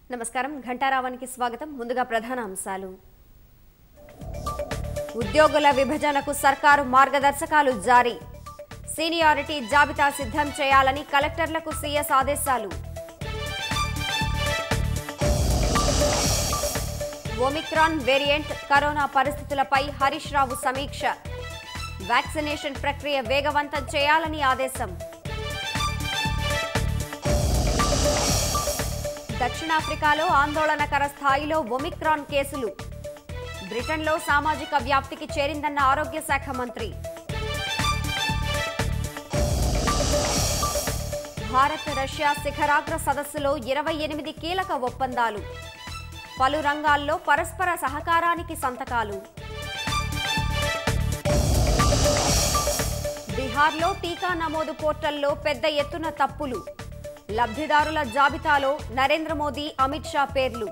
నమస్కారం ఘంటారావానికి స్వాగతం. ముందుగా ప్రధాన అంశాలు. ఉద్యోగుల విభజనకు సర్కారు మార్గదర్శకాలు జారీ. సీనియారిటీ జాబితా సిద్ధం చేయాలని కలెక్టర్లకు సీఎస్ ఆదేశాలు. ఒమిక్రాన్ వేరియంట్ కరోనా పరిస్థితులపై హరీష్ రావు సమీక్ష. వ్యాక్సినేషన్ ప్రక్రియ వేగవంతం చేయాలని ఆదేశం. దక్షిణాఫ్రికాలో ఆందోళనకర స్థాయిలో ఒమిక్రాన్ కేసులు. బ్రిటన్లో సామాజిక వ్యాప్తికి చేరిందన్న ఆరోగ్య శాఖ మంత్రి. భారత్ రష్యా శిఖరాగ్ర సదస్సులో 28 కీలక ఒప్పందాలు. పలు రంగాల్లో పరస్పర సహకారానికి సంతకాలు. బీహార్లో టీకా నమోదు పోర్టల్లో పెద్ద ఎత్తున తప్పులు. లబ్ధిదారుల జాబితాలో నరేంద్ర మోదీ, అమిత్ షా పేర్లు.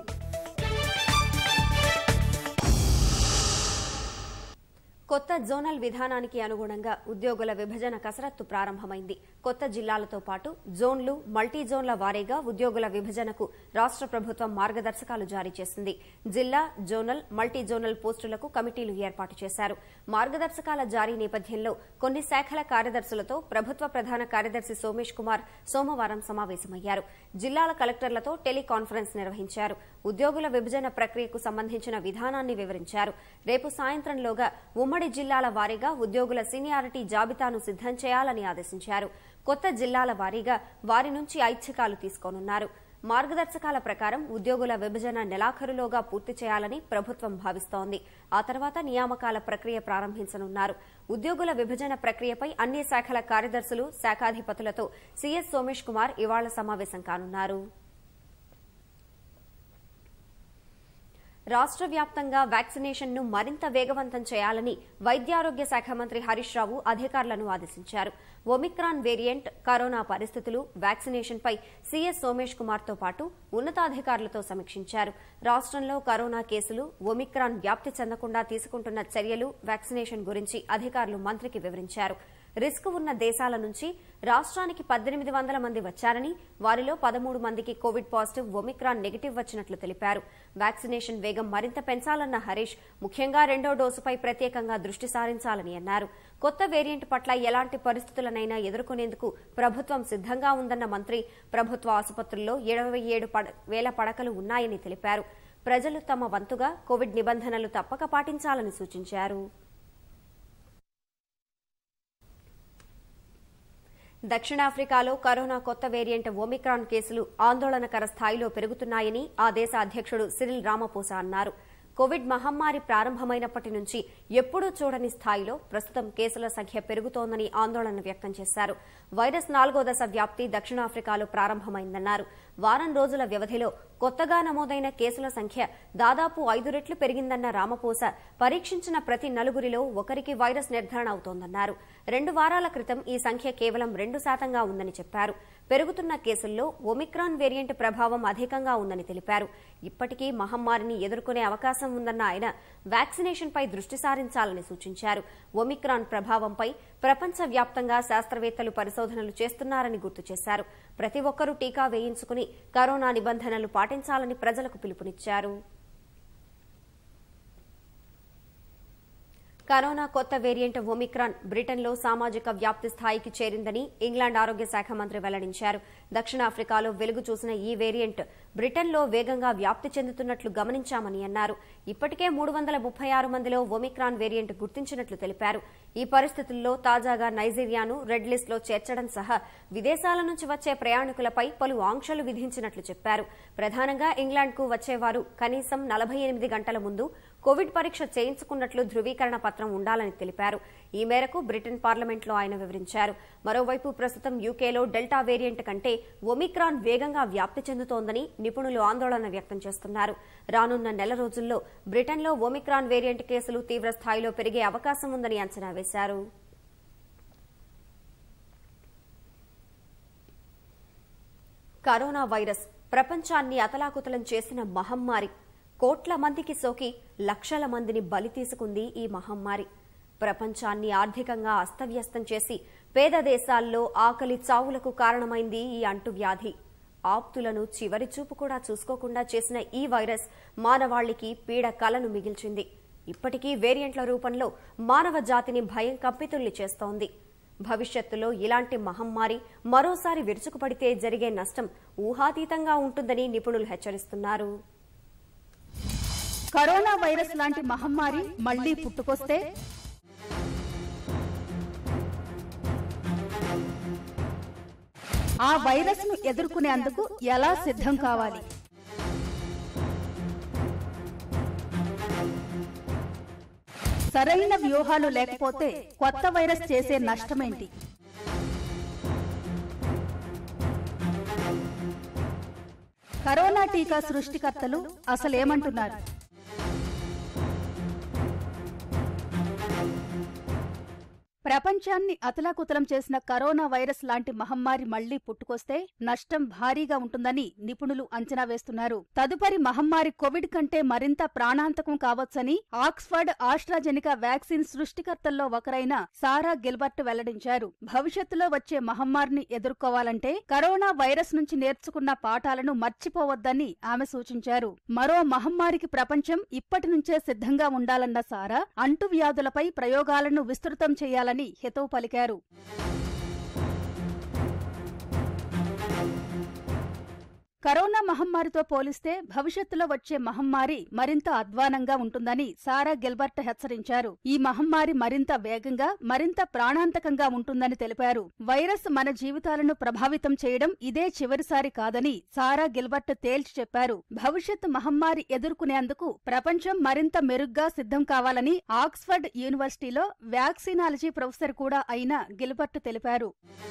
కొత్త జోనల్ విధానానికి అనుగుణంగా ఉద్యోగుల విభజన కసరత్తు ప్రారంభమైంది. కొత్త జిల్లాలతో పాటు జోన్లు, మల్టీ జోన్ల వారీగా ఉద్యోగుల విభజనకు రాష్ట్ర ప్రభుత్వం మార్గదర్శకాలు జారీ చేసింది. జిల్లా, జోనల్, మల్టీ జోనల్ పోస్టులకు కమిటీలు ఏర్పాటు చేశారు. మార్గదర్శకాల జారీ నేపథ్యంలో కొన్ని శాఖల కార్యదర్శులతో ప్రభుత్వ ప్రధాన కార్యదర్శి సోమేష్ కుమార్ సోమవారం సమావేశమయ్యారు. జిల్లాల కలెక్టర్లతో టెలికాన్ఫరెన్స్ నిర్వహించారు. ఉద్యోగుల విభజన ప్రక్రియకు సంబంధించిన విధానాన్ని వివరించారు. రేపు సాయంత్రంలోగా ఉమ్మడి జిల్లాల వారీగా ఉద్యోగుల సీనియారిటీ జాబితాను సిద్ధం చేయాలని ఆదేశించారు. కొత్త జిల్లాల వారీగా వారి నుంచి ఐచ్ఛికాలు తీసుకోనున్నారు. మార్గదర్శకాల ప్రకారం ఉద్యోగుల విభజన నెలాఖరులోగా పూర్తి చేయాలని ప్రభుత్వం భావిస్తోంది. ఆ తర్వాత నియామకాల ప్రక్రియ ప్రారంభించనున్నారు. ఉద్యోగుల విభజన ప్రక్రియపై అన్ని శాఖల కార్యదర్శులు, శాఖాధిపతులతో సీఎస్ సోమేష్ కుమార్ ఇవాళ సమావేశం కానున్నారు. రాష్ట్ర వ్యాప్తంగా వ్యాక్సినేషన్ ను మరింత వేగవంతం చేయాలని వైద్యారోగ్య శాఖ మంత్రి హరీష్ రావు అధికారులను ఆదేశించారు. ఒమిక్రాన్ వేరియంట్, కరోనా పరిస్థితులు, వ్యాక్సినేషన్ పై సీఎస్ సోమేష్ కుమార్ తో పాటు ఉన్నతాధికారులతో సమీక్షించారు. రాష్ట్రంలో కరోనా కేసులు, ఒమిక్రాన్ వ్యాప్తి చెందకుండా తీసుకుంటున్న చర్యలు, వ్యాక్సినేషన్ గురించి అధికారులు మంత్రికి వివరించారు. రిస్క్ ఉన్న దేశాల నుంచి రాష్ట్రానికి 1800 మంది వచ్చారని, వారిలో 13 మందికి కోవిడ్ పాజిటివ్, ఒమిక్రాన్ నెగిటివ్ వచ్చినట్లు తెలిపారు. వ్యాక్సినేషన్ వేగం మరింత పెంచాలన్న హరీష్ ముఖ్యంగా రెండో డోసుపై ప్రత్యేకంగా దృష్టి సారించాలని అన్నారు. కొత్త వేరియంట్ పట్ల ఎలాంటి పరిస్థితులనైనా ఎదుర్కొనేందుకు ప్రభుత్వం సిద్ధంగా ఉందన్న మంత్రి ప్రభుత్వ ఆసుపత్రుల్లో 77,000 పడకలు ఉన్నాయని తెలిపారు. ప్రజలు తమ వంతుగా కోవిడ్ నిబంధనలు తప్పక పాటించాలని సూచించారు. దక్షిణాఫ్రికాలో కరోనా కొత్త వేరియంట్ ఒమిక్రాన్ కేసులు ఆందోళనకర స్థాయిలో పెరుగుతున్నాయని ఆ దేశ అధ్యక్షుడు సిరిల్ రామపోసా అన్నారు. కోవిడ్ మహమ్మారి ప్రారంభమైనప్పటి నుంచి ఎప్పుడూ చూడని స్థాయిలో ప్రస్తుతం కేసుల సంఖ్య పెరుగుతోందని ఆందోళన వ్యక్తం చేశారు. వైరస్ 4వ దశ వ్యాప్తి దక్షిణాఫ్రికాలో ప్రారంభమైందన్నారు. వారం రోజుల వ్యవధిలో కొత్తగా నమోదైన కేసుల సంఖ్య దాదాపు 5 రెట్లు పెరిగిందన్న రామపోసా పరీక్షించిన ప్రతి 4గురిలో ఒకరికి వైరస్ నిర్ధారణ అవుతోందన్నారు. 2 వారాల క్రితం ఈ సంఖ్య కేవలం 2% ఉందని చెప్పారు. పెరుగుతున్న కేసుల్లో ఒమిక్రాన్ వేరియంట్ ప్రభావం అధికంగా ఉందని తెలిపారు. ఇప్పటికీ మహమ్మారిని ఎదుర్కొనే అవకాశం ఉందన్న ఆయన వ్యాక్సినేషన్ పై దృష్టి సారించాలని సూచించారు. ఒమిక్రాన్ ప్రభావంపై ప్రపంచవ్యాప్తంగా శాస్త్రవేత్తలు పరిశోధనలు చేస్తున్నారని గుర్తు చేశారు. ప్రతి ఒక్కరూ టీకా వేయించుకుని కరోనా నిబంధనలు పాటించాలని ప్రజలకు పిలుపునిచ్చారు. కరోనా కొత్త వేరియంట్ ఒమిక్రాన్ బ్రిటన్లో సామాజిక వ్యాప్తి స్థాయికి చేరిందని ఇంగ్లాండ్ ఆరోగ్య శాఖ మంత్రి వెల్లడించారు. దక్షిణాఫ్రికాలో వెలుగు చూసిన ఈ వేరియంట్ బ్రిటన్లో వేగంగా వ్యాప్తి చెందుతున్నట్లు గమనించామని అన్నారు. ఇప్పటికే 336 మందిలో ఒమిక్రాన్ వేరియంట్ గుర్తించినట్లు తెలిపారు. ఈ పరిస్థితుల్లో తాజాగా నైజీరియాను రెడ్ లిస్ట్ లో చేర్చడం సహా విదేశాల నుంచి వచ్చే ప్రయాణికులపై పలు ఆంక్షలు విధించినట్లు చెప్పారు. ప్రధానంగా ఇంగ్లాండ్కు వచ్చేవారు కనీసం 48 గంటల ముందు కోవిడ్ పరీక్ష చేయించుకున్నట్లు ధృవీకరణ పత్రం ఉండాలని తెలిపారు. ఈ మేరకు బ్రిటన్ పార్లమెంట్లో ఆయన వివరించారు. మరోవైపు ప్రస్తుతం యూకేలో డెల్టా వేరియంట్ కంటే ఒమిక్రాన్ వేగంగా వ్యాప్తి చెందుతోందని నిపుణులు ఆందోళన వ్యక్తం చేస్తున్నారు. రానున్న నెల రోజుల్లో బ్రిటన్లో ఒమిక్రాన్ వేరియంట్ కేసులు తీవ్ర స్థాయిలో పెరిగే అవకాశం ఉందని అంచనా వేశారు. కరోనా వైరస్ ప్రపంచాన్ని అతలాకుతలం చేసిన మహమ్మారి. కోట్ల మందికి సోకి లక్షల మందిని బలి తీసుకుంది ఈ మహమ్మారి. ప్రపంచాన్ని ఆర్థికంగా అస్తవ్యస్తం చేసి పేద దేశాల్లో ఆకలి చావులకు కారణమైంది ఈ అంటువ్యాధి. ఆప్తులను చివరి చూపు కూడా చూసుకోకుండా చేసిన ఈ వైరస్ మానవాళికి పీడ కలను మిగిల్చింది. ఇప్పటికీ వేరియంట్ల రూపంలో మానవ జాతిని భయం కంపితుల్ని చేస్తోంది. భవిష్యత్తులో ఇలాంటి మహమ్మారి మరోసారి విరుచుకుపడితే జరిగే నష్టం ఊహాతీతంగా ఉంటుందని నిపుణులు హెచ్చరిస్తున్నారు. కరోనా వైరస్ లాంటి మహమ్మారి మళ్లీ పుట్టుకొస్తే ఆ వైరస్ ను ఎదుర్కొనేందుకు ఎలా సిద్ధం కావాలి? సరైన వ్యూహాలు లేకపోతే కొత్త వైరస్ చేసే నష్టమేంటి? కరోనా టీకా సృష్టికర్తలు అసలేమంటున్నారు? ప్రపంచాన్ని అతలాకుతలం చేసిన కరోనా వైరస్ లాంటి మహమ్మారి మళ్లీ పుట్టుకొస్తే నష్టం భారీగా ఉంటుందని నిపుణులు అంచనా వేస్తున్నారు. తదుపరి మహమ్మారి కోవిడ్ కంటే మరింత ప్రాణాంతకం కావచ్చని ఆక్స్ఫర్డ్ ఆస్ట్రాజెనికా వ్యాక్సిన్ సృష్టికర్తల్లో ఒకరైన సారా గిల్బర్ట్ వెల్లడించారు. భవిష్యత్తులో వచ్చే మహమ్మారిని ఎదుర్కోవాలంటే కరోనా వైరస్ నుంచి నేర్చుకున్న పాఠాలను మర్చిపోవద్దని ఆమె సూచించారు. మరో మహమ్మారికి ప్రపంచం ఇప్పటి నుంచే సిద్ధంగా ఉండాలన్న సారా అంటువ్యాధులపై ప్రయోగాలను విస్తృతం చేయాలని హితవు పలికారు. కరోనా మహమ్మారితో పోలిస్తే భవిష్యత్తులో వచ్చే మహమ్మారి మరింత అధ్వానంగా ఉంటుందని సారా గిల్బర్ట్ హెచ్చరించారు. ఈ మహమ్మారి మరింత వేగంగా, మరింత ప్రాణాంతకంగా ఉంటుందని తెలిపారు. వైరస్ మన జీవితాలను ప్రభావితం చేయడం ఇదే చివరిసారి కాదని సారా గిల్బర్ట్ తేల్చి చెప్పారు. భవిష్యత్ మహమ్మారి ఎదుర్కొనేందుకు ప్రపంచం మరింత మెరుగ్గా సిద్ధం కావాలని ఆక్స్ఫర్డ్ యూనివర్సిటీలో వ్యాక్సినాలజీ ప్రొఫెసర్ కూడా అయిన గిల్బర్ట్ తెలిపారు.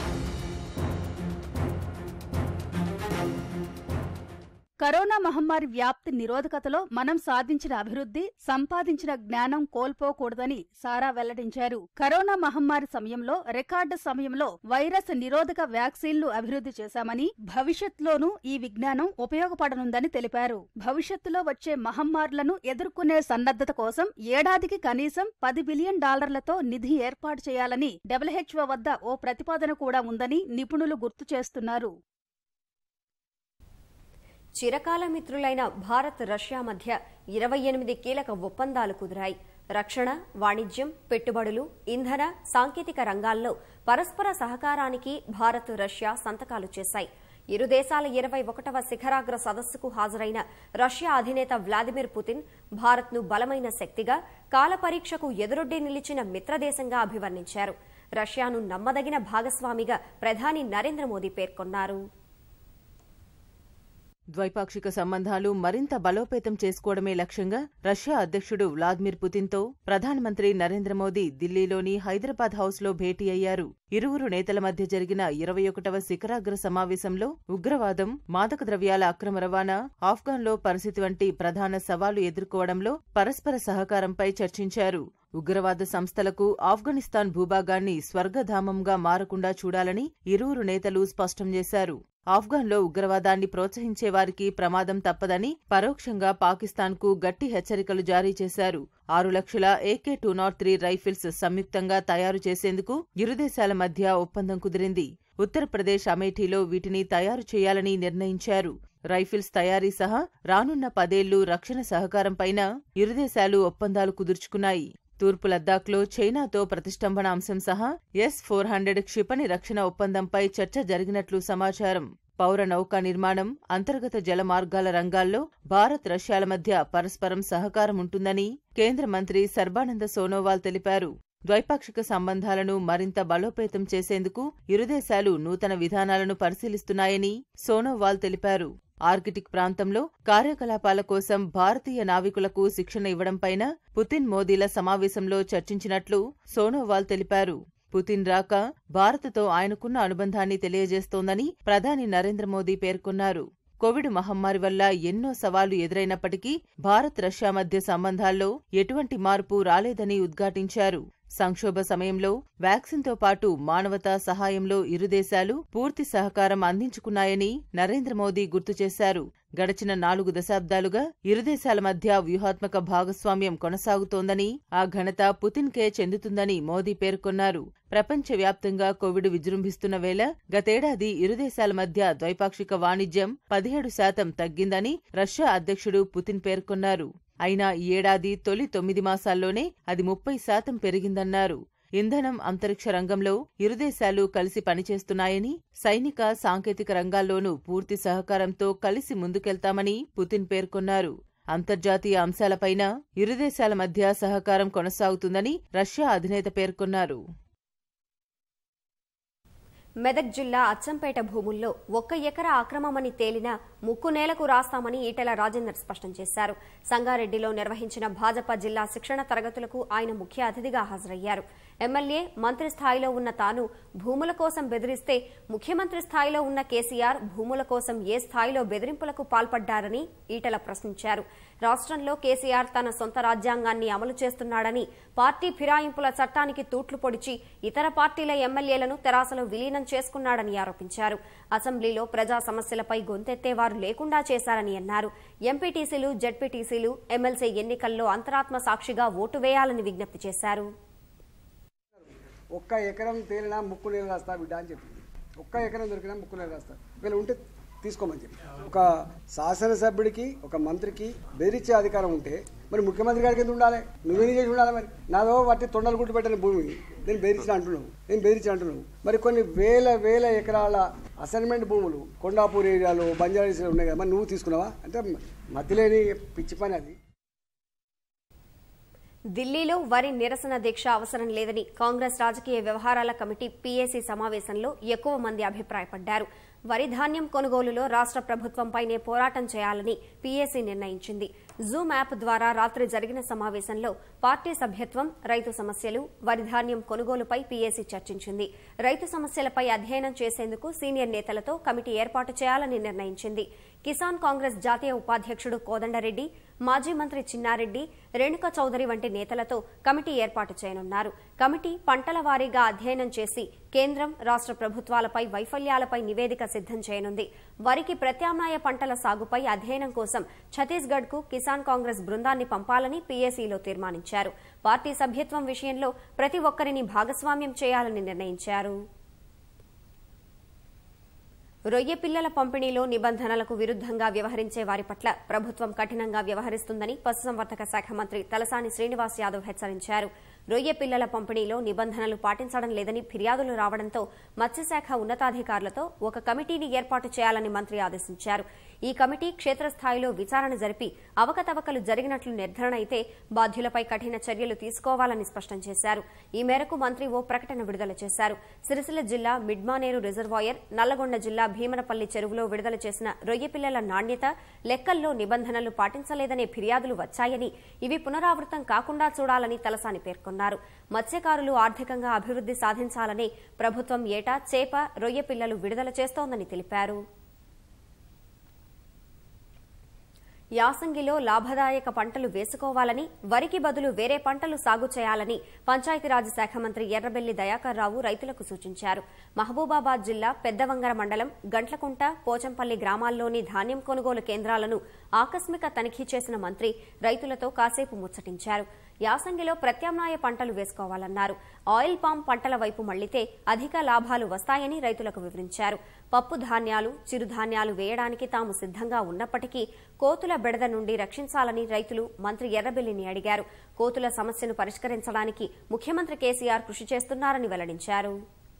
కరోనా మహమ్మారి వ్యాప్తి నిరోధకతలో మనం సాధించిన అభివృద్ధి, సంపాదించిన జ్ఞానం కోల్పోకూడదని సారా వెల్లడించారు. కరోనా మహమ్మారి సమయంలో రికార్డు సమయంలో వైరస్ నిరోధక వ్యాక్సిన్లు అభివృద్ధి చేశామని, భవిష్యత్తులోనూ ఈ విజ్ఞానం ఉపయోగపడనుందని తెలిపారు. భవిష్యత్తులో వచ్చే మహమ్మారులను ఎదుర్కొనే సన్నద్ధత కోసం ఏడాదికి కనీసం $10 బిలియన్ నిధి ఏర్పాటు చేయాలని WHO వద్ద ఓ ప్రతిపాదన కూడా ఉందని నిపుణులు గుర్తు చేస్తున్నారు. చిరకాల మిత్రులైన భారత్, రష్యా మధ్య 28 కీలక ఒప్పందాలు కుదిరాయి. రక్షణ, వాణిజ్యం, పెట్టుబడులు, ఇంధన, సాంకేతిక రంగాల్లో పరస్పర సహకారానికి భారత్, రష్యా సంతకాలు చేశాయి. ఇరు దేశాల 21వ శిఖరాగ్ర సదస్సుకు హాజరైన రష్యా అధినేత వ్లాదిమిర్ పుతిన్ భారత్ను బలమైన శక్తిగా, కాలపరీక్షకు ఎదురొడ్డి నిలిచిన మిత్రదేశంగా అభివర్ణించారు. రష్యాను నమ్మదగిన భాగస్వామిగా ప్రధాని నరేంద్ర మోదీ పేర్కొన్నారు. ద్వైపాక్షిక సంబంధాలు మరింత బలోపేతం చేసుకోవడమే లక్ష్యంగా రష్యా అధ్యక్షుడు వ్లాదిమిర్ పుతిన్తో ప్రధానమంత్రి నరేంద్ర మోదీ ఢిల్లీలోని హైదరాబాద్ హౌస్లో భేటీ అయ్యారు. ఇరువురు నేతల మధ్య జరిగిన 21వ శిఖరాగ్ర సమావేశంలో ఉగ్రవాదం, మాదక ద్రవ్యాల అక్రమ రవాణా, ఆఫ్ఘన్లో పరిస్థితి వంటి ప్రధాన సవాలు ఎదుర్కోవడంలో పరస్పర సహకారంపై చర్చించారు. ఉగ్రవాద సంస్థలకు ఆఫ్ఘనిస్తాన్ భూభాగాన్ని స్వర్గధామంగా మారకుండా చూడాలని ఇరువురు నేతలు స్పష్టం చేశారు. ఆఫ్ఘన్లో ఉగ్రవాదాన్ని ప్రోత్సహించేవారికి ప్రమాదం తప్పదని పరోక్షంగా పాకిస్తాన్కు గట్టి హెచ్చరికలు జారీ చేశారు. 6 లక్షల AK-203 రైఫిల్స్ సంయుక్తంగా తయారు చేసేందుకు ఇరుదేశాల మధ్య ఒప్పందం కుదిరింది. ఉత్తరప్రదేశ్ అమేఠీలో వీటిని తయారు చేయాలని నిర్ణయించారు. రైఫిల్స్ తయారీ సహా రానున్న 10 ఏళ్లు రక్షణ సహకారంపైన ఇరుదేశాలు ఒప్పందాలు కుదుర్చుకున్నాయి. తూర్పు లద్దాఖ్లో చైనాతో ప్రతిష్టంభన అంశం సహా S-400 క్షిపణి రక్షణ ఒప్పందంపై చర్చ జరిగినట్లు సమాచారం. పౌర నౌకా నిర్మాణం, అంతర్గత జల మార్గాల రంగాల్లో భారత్, రష్యాల మధ్య పరస్పరం సహకారం ఉంటుందని కేంద్ర మంత్రి సర్బానంద సోనోవాల్ తెలిపారు. ద్వైపాక్షిక సంబంధాలను మరింత బలోపేతం చేసేందుకు ఇరుదేశాలు నూతన విధానాలను పరిశీలిస్తున్నాయని సోనోవాల్ తెలిపారు. ఆర్కిటిక్ ప్రాంతంలో కార్యకలాపాల కోసం భారతీయ నావికులకు శిక్షణ ఇవ్వడంపైన పుతిన్, మోదీల సమావేశంలో చర్చించినట్లు సోనోవాల్ తెలిపారు. పుతిన్ రాక భారత్తో ఆయనకున్న అనుబంధాన్ని తెలియజేస్తోందని ప్రధాని నరేంద్ర మోదీ పేర్కొన్నారు. కోవిడ్ మహమ్మారి వల్ల ఎన్నో సవాళ్లు ఎదురైనప్పటికీ భారత్, రష్యా మధ్య సంబంధాల్లో ఎటువంటి మార్పు రాలేదని ఉద్ఘాటించారు. సంక్షోభ సమయంలో వ్యాక్సిన్తో పాటు మానవతా సహాయంలో ఇరు దేశాలు పూర్తి సహకారం అందించుకున్నాయని నరేంద్ర మోదీ గుర్తు చేశారు. గడచిన 4 దశాబ్దాలుగా ఇరు దేశాల మధ్య వ్యూహాత్మక భాగస్వామ్యం కొనసాగుతోందని, ఆ ఘనత పుతిన్కే చెందుతుందని మోదీ పేర్కొన్నారు. ప్రపంచవ్యాప్తంగా కోవిడ్ విజృంభిస్తున్న వేళ గతేడాది ఇరు దేశాల మధ్య ద్వైపాక్షిక వాణిజ్యం 17% తగ్గిందని రష్యా అధ్యక్షుడు పుతిన్ పేర్కొన్నారు. అయినా ఈ ఏడాది తొలి 9 మాసాల్లోనే అది 30% పెరిగిందన్నారు. ఇంధనం, అంతరిక్ష రంగంలో ఇరు దేశాలు కలిసి పనిచేస్తున్నాయని, సైనిక, సాంకేతిక రంగాల్లోనూ పూర్తి సహకారంతో కలిసి ముందుకెళ్తామని పుతిన్ పేర్కొన్నారు. అంతర్జాతీయ అంశాలపైన ఇరు దేశాల మధ్య సహకారం కొనసాగుతుందని రష్యా అధినేత పేర్కొన్నారు. మెదక్ జిల్లా అచ్చంపేట భూముల్లో 1 ఎకరా అక్రమమని తేలినా ముక్కు నేలకు రాస్తామని ఈటెల రాజేందర్ స్పష్టం చేశారు. సంగారెడ్డిలో నిర్వహించిన భాజపా జిల్లా శిక్షణ తరగతులకు ఆయన ముఖ్య అతిథిగా హాజరయ్యారు. ఎమ్మెల్యే, మంత్రి స్థాయిలో ఉన్న తాను భూముల కోసం బెదిరిస్తే ముఖ్యమంత్రి స్థాయిలో ఉన్న కేసీఆర్ భూముల కోసం ఏ స్థాయిలో బెదిరింపులకు పాల్పడ్డారని ఈటెల ప్రశ్నించారు. రాష్ట్రంలో కేసీఆర్ తన సొంత రాజ్యాంగాన్ని అమలు చేస్తున్నాడని, పార్టీ ఫిరాయింపుల చట్టానికి తూట్లు పొడిచి ఇతర పార్టీల ఎమ్మెల్యేలను తెరాసలో విలీనం చేసుకున్నాడని ఆరోపించారు. అసెంబ్లీలో ప్రజా సమస్యలపై గొంతెత్తేవారు లేకుండా చేశారని అన్నారు. ఎంపీటీసీలు, జెడ్పీటీసీలు ఎమ్మెల్సీ ఎన్నికల్లో అంతరాత్మ సాక్షిగా ఓటు వేయాలని విజ్ఞప్తి చేశారు. 1 ఎకరం తేలినా ముక్కు నేల రాస్తా బిడ్డ అని చెప్పింది. 1 ఎకరం దొరికినా ముక్కు నేల రాస్తా, వీళ్ళు ఉంటే తీసుకోమని చెప్పి. ఒక శాసనసభ్యుడికి, ఒక మంత్రికి బెదిరించే అధికారం ఉంటే మరి ముఖ్యమంత్రి గారికి ఎందుకు ఉండాలి? నువ్వేం చేసి ఉండాలి? మరి నాదో వాటి తొండలు గుట్టు పెట్టిన భూమి నేను బెదిరించిన అంటున్నావు. మరి కొన్ని వేల ఎకరాల అసైన్మెంట్ భూములు కొండాపూర్ ఏరియాలో, బంజారాహిల్స్లో ఉన్నాయి కదా, మరి నువ్వు తీసుకున్నావా? అంటే మతిలేని పిచ్చి పని అది. ఢిల్లీలో వరి నిరసన దీక్ష అవసరం లేదని కాంగ్రెస్ రాజకీయ వ్యవహారాల కమిటీ పీఏసీ సమావేశంలో ఎక్కువ మంది అభిప్రాయపడ్డారు. వరి ధాన్యం కొనుగోలులో రాష్ట్ర ప్రభుత్వంపైనే పోరాటం చేయాలని పీఏసీ నిర్ణయించింది. జూమ్ యాప్ ద్వారా రాత్రి జరిగిన సమావేశంలో పార్టీ సభ్యత్వం, రైతు సమస్యలు, వరి ధాన్యం కొనుగోలుపై పీఏసీ చర్చించింది. రైతు సమస్యలపై అధ్యయనం చేసేందుకు సీనియర్ నేతలతో కమిటీ ఏర్పాటు చేయాలని నిర్ణయించింది. కిసాన్ కాంగ్రెస్ జాతీయ ఉపాధ్యక్షుడు కోదండరెడ్డి, మాజీ మంత్రి చిన్నారెడ్డి, రేణుకా చౌదరి వంటి నేతలతో కమిటీ ఏర్పాటు చేయనున్నారు. కమిటీ పంటల వారీగా అధ్యయనం చేసి కేంద్రం, రాష్ట్ర ప్రభుత్వాలపై వైఫల్యాలపై నివేదిక సిద్దం చేయనుంది. వరికి ప్రత్యామ్నాయ పంటల సాగుపై అధ్యయనం కోసం ఛత్తీస్గఢ్కు కిసాన్ కాంగ్రెస్ బృందాన్ని పంపాలని పీఏసీలో తీర్మానించారు. పార్టీ సభ్యత్వం విషయంలో ప్రతి ఒక్కరిని భాగస్వామ్యం చేయాలని నిర్ణయించారు. రొయ్య పిల్లల పంపిణీలో నిబంధనలకు విరుద్దంగా వ్యవహరించే వారి పట్ల ప్రభుత్వం కఠినంగా వ్యవహరిస్తుందని పశుసంవర్ధక శాఖ మంత్రి తలసాని శ్రీనివాస్ యాదవ్ హెచ్చరించారు. రొయ్య పిల్లల పంపిణీలో నిబంధనలు పాటించడం లేదని ఫిర్యాదులు రావడంతో మత్స్యశాఖ ఉన్నతాధికారులతో ఒక కమిటీని ఏర్పాటు చేయాలని మంత్రి ఆదేశించారు. ఈ కమిటీ క్షేత్రస్థాయిలో విచారణ జరిపి అవకతవకలు జరిగినట్లు నిర్ధారణ అయితే బాధ్యులపై కఠిన చర్యలు తీసుకోవాలని స్పష్టం చేశారు. ఈ మేరకు మంత్రి ఓ ప్రకటన విడుదల చేశారు. సిరిసిల్ల జిల్లా మిడ్మానేరు రిజర్వాయర్, నల్లగొండ జిల్లా భీమనపల్లి చెరువులో విడుదల చేసిన రొయ్య పిల్లల నాణ్యత, లెక్కల్లో నిబంధనలు పాటించలేదనే ఫిర్యాదులు వచ్చాయని, ఇవి పునరావృతం కాకుండా చూడాలని తలసాని పేర్కొన్నారు. మత్స్యకారులు ఆర్థికంగా అభివృద్ది సాధించాలని ప్రభుత్వం ఏటా చేప, రొయ్య పిల్లలు విడుదల చేస్తోందని తెలిపారు. యాసంగిలో లాభదాయక పంటలు వేసుకోవాలని, వరికి బదులు వేరే పంటలు సాగు చేయాలని పంచాయతీరాజ్ శాఖ మంత్రి ఎర్రబెల్లి దయాకర్ రావు రైతులకు సూచించారు. మహబూబాబాద్ జిల్లా పెద్దవంగర మండలం గంట్లకుంట, పోచంపల్లి గ్రామాల్లోని ధాన్యం కొనుగోలు కేంద్రాలను ఆకస్మిక తనిఖీ చేసిన మంత్రి రైతులతో కాసేపు ముచ్చటించారు. యాసంగిలో ప్రత్యామ్నాయ పంటలు వేసుకోవాలన్నారు. ఆయిల్ పామ్ పంటల వైపు మళ్లితే అధిక లాభాలు వస్తాయని రైతులకు వివరించారు. పప్పు ధాన్యాలు, చిరుధాన్యాలు వేయడానికి తాము సిద్దంగా ఉన్నప్పటికీ కోతుల బెడద నుండి రక్షించాలని రైతులు మంత్రి ఎర్రబెల్లిని అడిగారు. కోతుల సమస్యను పరిష్కరించడానికి ముఖ్యమంత్రి కేసీఆర్ కృషి చేస్తున్నారని వెల్లడించారు.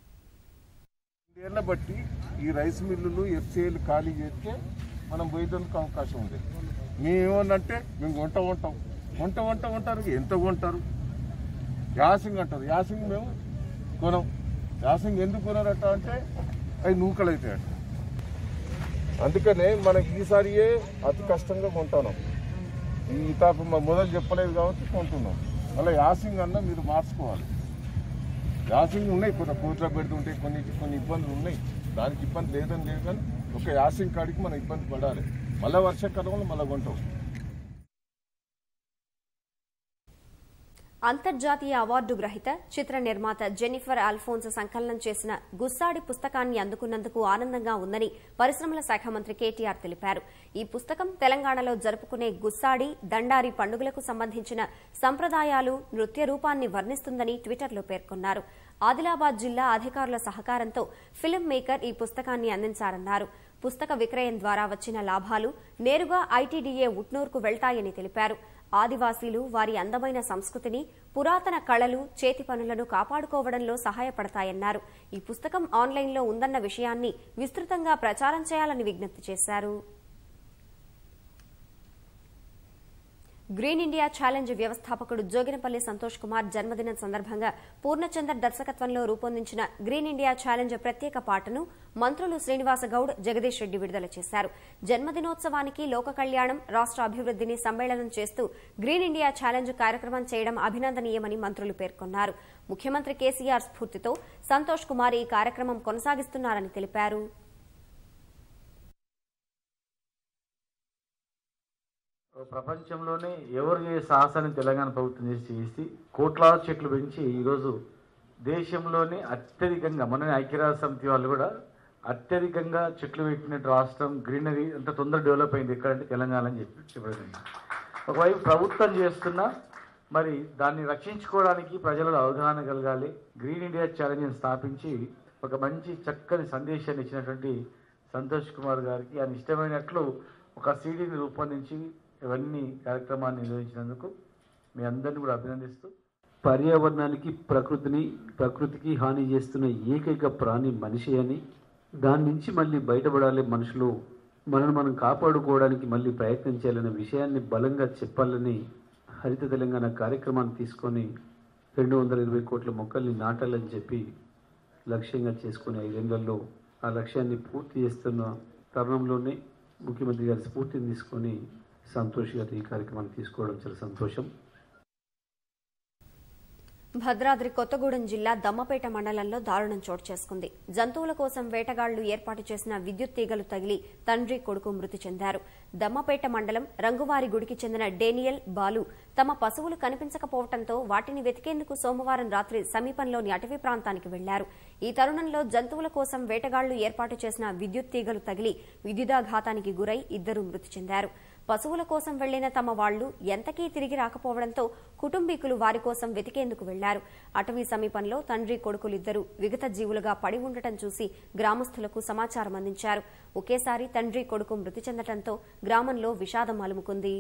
బట్టి ఈ రైస్ మిల్లులు, ఎఫ్సీఎల్ ఖాళీ చేస్తే మనం పోయేందుకు అవకాశం ఉంది. మేమేమన్నంటే మేము వంట ఉంటారు. ఎంత కొంటారు? యాసింగ్ అంటారు. యాసింగ్ మేము కొనం. యాసింగ్ ఎందుకు కొనరట అంటే అవి నూకలు అవుతాయట. అందుకనే మనకి ఈసారియే అతి కష్టంగా కొంటున్నాం. ఈ తాపు మొదలు చెప్పలేదు కాబట్టి కొంటున్నాం. మళ్ళీ యాసింగ్ అన్న మీరు మార్చుకోవాలి. యాసింగ్ ఉన్నాయి, కొన్ని కోట్ల పెడుతుంటాయి, కొన్ని ఇబ్బందులు ఉన్నాయి. దానికి ఇబ్బంది లేదని లేదు, కానీ ఒక యాసింగ్ కాడికి మనం ఇబ్బంది పడాలి. మళ్ళీ వర్షాకాలంలో మళ్ళీ కొంటాం. అంతర్జాతీయ అవార్డు గ్రహీత చిత్ర నిర్మాత జెన్నిఫర్ అల్ఫోన్స్ సంకలనం చేసిన గుస్సాడి పుస్తకాన్ని అందుకున్నందుకు ఆనందంగా ఉందని పరిశ్రమల శాఖ మంత్రి కేటీఆర్ తెలిపారు. ఈ పుస్తకం తెలంగాణలో జరుపుకునే గుస్సాడి, దండారి పండుగలకు సంబంధించిన సంప్రదాయాలు, నృత్య రూపాన్ని వర్ణిస్తుందని ట్విట్టర్లో పేర్కొన్నారు. ఆదిలాబాద్ జిల్లా అధికారుల సహకారంతో ఫిల్మ్ మేకర్ ఈ పుస్తకాన్ని అందించారన్నారు. పుస్తక విక్రయం ద్వారా వచ్చిన లాభాలు నేరుగా ఐటీడీఏ ఉట్నూర్కు వెళ్తాయని తెలిపారు. ఆదివాసీలు వారి అందమైన సంస్కృతిని, పురాతన కళలు, చేతి పనులను కాపాడుకోవడంలో సహాయపడతాయన్నారు. ఈ పుస్తకం ఆన్లైన్లో ఉందన్న విషయాన్ని విస్తృతంగా ప్రచారం చేయాలని విజ్ఞప్తి చేశారు. గ్రీన్ ఇండియా ఛాలెంజ్ వ్యవస్థాపకుడు జోగినపల్లి సంతోష్ కుమార్ జన్మదినం సందర్భంగా పూర్ణచందర్ దర్శకత్వంలో రూపొందించిన గ్రీన్ ఇండియా ఛాలెంజ్ ప్రత్యేక పాటను మంత్రులు శ్రీనివాస గౌడ్, జగదీష్ రెడ్డి విడుదల చేశారు. జన్మదినోత్సవానికి లోక కళ్యాణం, రాష్ట అభివృద్దిని సమ్మేళనం చేస్తూ గ్రీన్ ఇండియా ఛాలెంజ్ కార్యక్రమం చేయడం అభినందనీయమని మంత్రులు పేర్కొన్నారు. ముఖ్యమంత్రి కేసీఆర్ స్ఫూర్తితో సంతోష్ కుమార్ ఈ కార్యక్రమం కొనసాగిస్తున్నారని తెలిపారు. ప్రపంచంలోనే ఎవరు ఏ సాహసాన్ని తెలంగాణ ప్రభుత్వం చేసి కోట్లాది చెట్లు పెంచి ఈరోజు దేశంలోనే అత్యధికంగా, మొన్న ఐక్యరాజ్య సమితి వాళ్ళు కూడా అత్యధికంగా చెట్లు పెట్టిన రాష్ట్రం, గ్రీనరీ అంత తొందర డెవలప్ అయింది ఎక్కడంటే తెలంగాణ అని చెప్పి ఒకవైపు ప్రభుత్వం చేస్తున్నా మరి దాన్ని రక్షించుకోవడానికి ప్రజలలో అవగాహన కలగాలి. గ్రీన్ ఇండియా ఛాలెంజ్ని స్థాపించి ఒక మంచి చక్కని సందేశాన్ని ఇచ్చినటువంటి సంతోష్ కుమార్ గారికి ఆయన ఇష్టమైనట్లు ఒక సీడీని రూపొందించి ఇవన్నీ కార్యక్రమాన్ని నిర్వహించినందుకు మీ అందరినీ కూడా అభినందిస్తూ, పర్యావరణానికి, ప్రకృతికి హాని చేస్తున్న ఏకైక ప్రాణి మనిషి అని, దాని నుంచి మళ్ళీ బయటపడాలి, మనుషులు మనను మనం కాపాడుకోవడానికి మళ్ళీ ప్రయత్నం చేయాలనే విషయాన్ని బలంగా చెప్పాలని హరిత తెలంగాణ కార్యక్రమాన్ని తీసుకొని 220 కోట్ల మొక్కల్ని నాటాలని చెప్పి లక్ష్యంగా చేసుకుని 5 ఏళ్లలో ఆ లక్ష్యాన్ని పూర్తి చేస్తున్న తరుణంలోనే ముఖ్యమంత్రి గారి స్ఫూర్తిని తీసుకొని సంతోష్ గారు ఈ కార్యక్రమాన్ని తీసుకోవడం చాలా సంతోషం. భద్రాద్రి కొత్తగూడెం జిల్లా దమ్మపేట మండలంలో దారుణం చోటు చేసుకుంది. జంతువుల కోసం వేటగాళ్లు ఏర్పాటు చేసిన విద్యుత్ తీగలు తగిలి తండ్రి, కొడుకు మృతి చెందారు. దమ్మపేట మండలం రంగువారి గుడికి చెందిన డేనియల్, బాలు తమ పశువులు కనిపించకపోవడంతో వాటిని వెతికేందుకు సోమవారం రాత్రి సమీపంలోని అటవీ ప్రాంతానికి వెళ్లారు. ఈ తరుణంలో జంతువుల కోసం వేటగాళ్లు ఏర్పాటు చేసిన విద్యుత్ తీగలు తగిలి విద్యుదాఘాతానికి గురై ఇద్దరు మృతి చెందారు. పశువుల కోసం వెళ్లిన తమ వాళ్లు ఎంతకీ తిరిగి రాకపోవడంతో కుటుంబీకులు వారి కోసం వెతికేందుకు వెళ్లారు. అటవీ సమీపంలో తండ్రి, కొడుకులిద్దరూ విగత జీవులుగా పడి ఉండటం చూసి గ్రామస్తులకు సమాచారం అందించారు. ఒకేసారి తండ్రి, కొడుకు మృతి చెందడంతో గ్రామంలో విషాదం అలుముకుంది.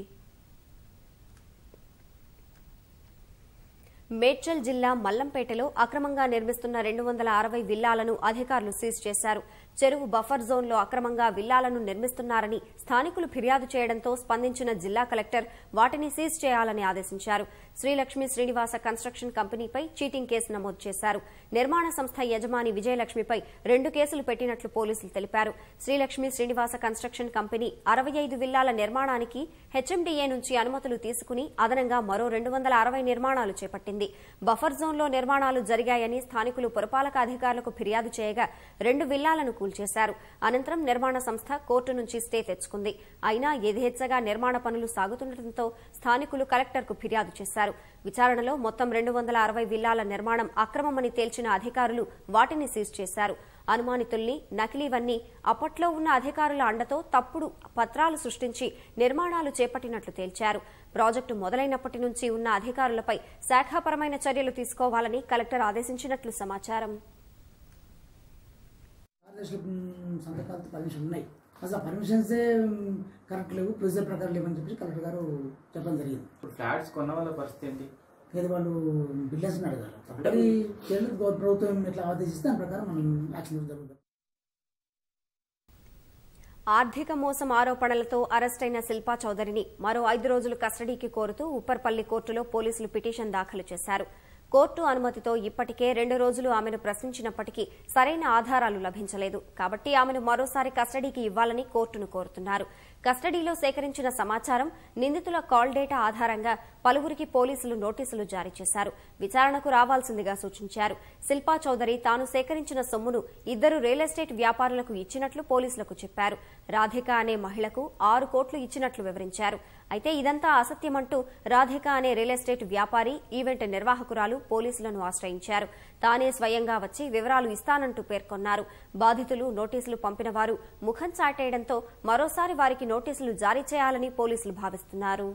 మేడ్చల్ జిల్లా మల్లంపేటలో అక్రమంగా నిర్మిస్తున్న 260 విల్లాలను అధికారులు సీజ్ చేశారు. చెరువు బఫర్ జోన్లో అక్రమంగా విల్లాలను నిర్మిస్తున్నారని స్థానికులు ఫిర్యాదు చేయడంతో స్పందించిన జిల్లా కలెక్టర్ వాటిని సీజ్ చేయాలని ఆదేశించారు. శ్రీలక్ష్మి శ్రీనివాస కన్స్ట్రక్షన్ కంపెనీపై చీటింగ్ కేసు నమోదు చేశారు. నిర్మాణ సంస్థ యజమాని విజయలక్ష్మిపై 2 కేసులు పెట్టినట్లు పోలీసులు తెలిపారు. శ్రీలక్ష్మి శ్రీనివాస కన్స్ట్రక్షన్ కంపెనీ 65 విల్లాల నిర్మాణానికి హెచ్ఎండీఏ నుంచి అనుమతులు తీసుకుని అదనంగా మరో 260 నిర్మాణాలు చేపట్టింది. బఫర్ జోన్లో నిర్మాణాలు జరిగాయని స్థానికులు పురపాలక అధికారులకు ఫిర్యాదు చేయగా 2 విల్లాలను కూల్చేశారు. అనంతరం నిర్మాణ సంస్థ కోర్టు నుంచి స్టే తెచ్చుకుంది. అయినా యథేచ్ఛగా నిర్మాణ పనులు సాగుతుండటంతో స్థానికులు కలెక్టర్కు ఫిర్యాదు చేశారు. విచారణలో మొత్తం 260 విల్లాల నిర్మాణం అక్రమమని తేల్చిన అధికారులు వాటిని సీజ్ చేశారు. అనుమానితుల్ని, నకిలీవన్నీ అప్పట్లో ఉన్న అధికారుల అండతో తప్పుడు పత్రాలు సృష్టించి నిర్మాణాలు చేపట్టినట్లు తేల్చారు. ప్రాజెక్టు మొదలైనప్పటి నుంచి ఉన్న అధికారులపై శాఖాపరమైన చర్యలు తీసుకోవాలని కలెక్టర్ ఆదేశించినట్లు సమాచారం. సంతకాలతో పర్మిషన్ ఉన్నాయి, అసలు పర్మిషన్సే కరెక్ట్ లేవు, ప్రొసీజర్ ప్రకారం లేవని చెప్పి కలెక్టర్ గారు చెప్పడం జరిగింది. ఫ్లాట్స్ కొన్న వాళ్ళ పరిస్థితి ఏంటి? లేదు, వాళ్ళు బిల్డర్స్ని అడగాలి. అది ప్రభుత్వం ఎట్లా ఆదేశిస్తే దాని ప్రకారం మనం యాక్షన్ జరుగుతుంది. ఆర్థిక మోసం ఆరోపణలతో అరెస్టైన శిల్పా చౌదరిని మరో 5 రోజులు కస్టడీకి కోరుతూ ఉప్పర్పల్లి కోర్టులో పోలీసులు పిటిషన్ దాఖలు చేశారు. కోర్టు అనుమతితో ఇప్పటికే 2 రోజులు ఆమెను ప్రశ్నించినప్పటికీ సరైన ఆధారాలు లభించలేదు. కాబట్టి ఆమెను మరోసారి కస్టడీకి ఇవ్వాలని కోర్టును కోరుతున్నారు. కస్టడీలో సేకరించిన సమాచారం, నిందితుల కాల్ డేటా ఆధారంగా పలువురికి పోలీసులు నోటీసులు జారీ చేశారు. విచారణకు రావాల్సిందిగా సూచించారు. శిల్పా చౌదరి తాను సేకరించిన సొమ్మును 2 రియల్ ఎస్టేట్ వ్యాపారులకు ఇచ్చినట్లు పోలీసులకు చెప్పారు. రాధిక అనే మహిళకు 6 కోట్లు ఇచ్చినట్లు వివరించారు. అయితే ఇదంతా అసత్యమంటూ రాధిక అనే రియల్ ఎస్టేట్ వ్యాపారి, ఈవెంట్ నిర్వాహకురాలు పోలీసులను ఆశ్రయించారు. తానే స్వయంగా వచ్చి వివరాలు ఇస్తానంటూ పేర్కొన్నారు. బాధితులు నోటీసులు పంపిన వారు ముఖం చాటేయడంతో మరోసారి వారికి నోటీసులు జారీ చేయాలని పోలీసులు భావిస్తున్నారు.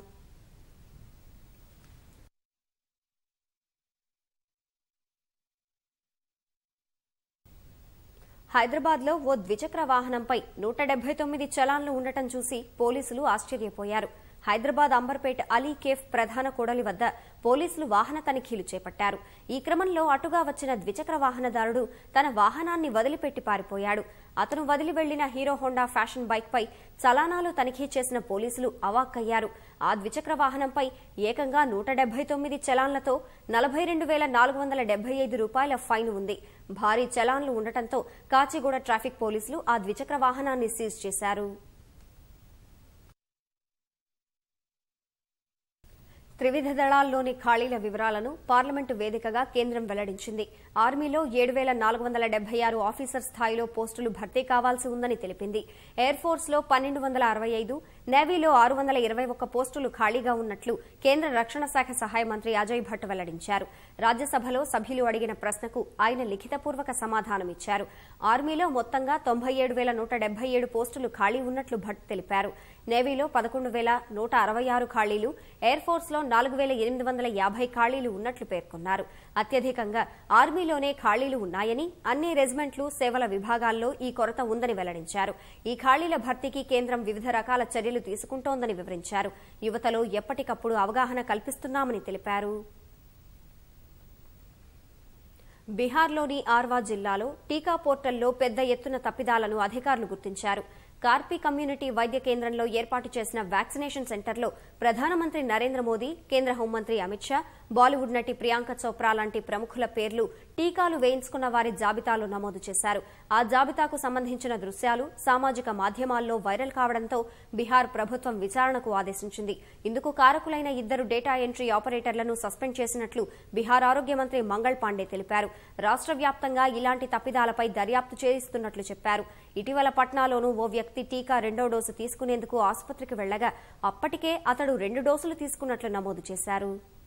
హైదరాబాద్లో ఓ ద్విచక్ర వాహనంపై 179 చలాన్లు ఉండటం చూసి పోలీసులు ఆశ్చర్యపోయారు. హైదరాబాద్ అంబర్పేట్ అలీ కేఫ్ ప్రధాన కూడలి వద్ద పోలీసులు వాహన తనిఖీలు చేపట్టారు. ఈ క్రమంలో అటుగా వచ్చిన ద్విచక్ర వాహనదారుడు తన వాహనాన్ని వదిలిపెట్టి పారిపోయాడు. అతను వదిలి వెళ్లిన హీరో హోండా ఫ్యాషన్ బైక్ పై చలానాలు తనిఖీ చేసిన పోలీసులు అవాక్కయ్యారు. ఆ ద్విచక్ర వాహనంపై ఏకంగా 179 చలాన్లతో 42,475 రూపాయల ఫైన్ ఉంది. భారీ చలాన్లు ఉండటంతో కాచిగూడ ట్రాఫిక్ పోలీసులు ఆ ద్విచక్ర వాహనాన్ని సీజ్ చేశారు. త్రివిధ దళాల్లోని ఖాళీల వివరాలను పార్లమెంటు వేదికగా కేంద్రం వెల్లడించింది. ఆర్మీలో 7,476 ఆఫీసర్ స్థాయిలో పోస్టులు భర్తీ కావాల్సి ఉందని తెలిపింది. ఎయిర్ ఫోర్స్లో 1,265, నేవీలో 621 పోస్టులు ఖాళీగా ఉన్నట్లు కేంద్ర రక్షణ శాఖ సహాయ మంత్రి అజయ్ భట్ వెల్లడించారు. రాజ్యసభలో సభ్యులు అడిగిన ప్రశ్నకు ఆయన లిఖితపూర్వక సమాధానమిచ్చారు. ఆర్మీలో మొత్తంగా 97,177 పోస్టులు ఖాళీ ఉన్నట్లు భట్ తెలిపారు. నేవీలో 11,166 ఖాళీలు, ఎయిర్ ఫోర్స్లో 4,850 ఖాళీలు ఉన్నట్లు పేర్కొన్నారు. అత్యధికంగా ఆర్మీలోనే ఖాళీలు ఉన్నాయని, అన్ని రెజిమెంట్లు, సేవల విభాగాల్లో ఈ కొరత ఉందని వెల్లడించారు. ఈ ఖాళీల భర్తీకి కేంద్రం వివిధ రకాల చర్యలు తీసుకుంటోందని వివరించారు. యువతలో ఎప్పటికప్పుడు అవగాహన కల్పిస్తున్నామని తెలిపారు. బీహార్లోని ఆర్వా జిల్లాలో టీకా పోర్టల్లో పెద్ద ఎత్తున తప్పిదాలను అధికారులు గుర్తించారు. కార్పి కమ్యూనిటీ వైద్య కేంద్రంలో ఏర్పాటు చేసిన వ్యాక్సినేషన్ సెంటర్లో ప్రధానమంత్రి నరేంద్ర మోదీ, కేంద్ర హోంమంత్రి అమిత్ షా, బాలీవుడ్ నటి ప్రియాంక చోప్రా లాంటి ప్రముఖుల పేర్లు టీకాలు వేయించుకున్న వారి జాబితాలో నమోదు చేశారు. ఆ జాబితాకు సంబంధించిన దృశ్యాలు సామాజిక మాధ్యమాల్లో వైరల్ కావడంతో బీహార్ ప్రభుత్వం విచారణకు ఆదేశించింది. ఇందుకు కారకులైన 2 డేటా ఎంట్రీ ఆపరేటర్లను సస్పెండ్ చేసినట్లు బీహార్ ఆరోగ్య మంత్రి మంగళ్ పాండే తెలిపారు. రాష్ట్ర వ్యాప్తంగా ఇలాంటి తప్పిదాలపై దర్యాప్తు చేయిస్తున్నట్లు చెప్పారు. ఇటీవల పట్నాలోనూ ఓ వ్యక్తి టీకా 2వ డోసు తీసుకునేందుకు ఆసుపత్రికి వెళ్లగా అప్పటికే అతడు 2 డోసులు తీసుకున్నట్లు నమోదు చేశారు.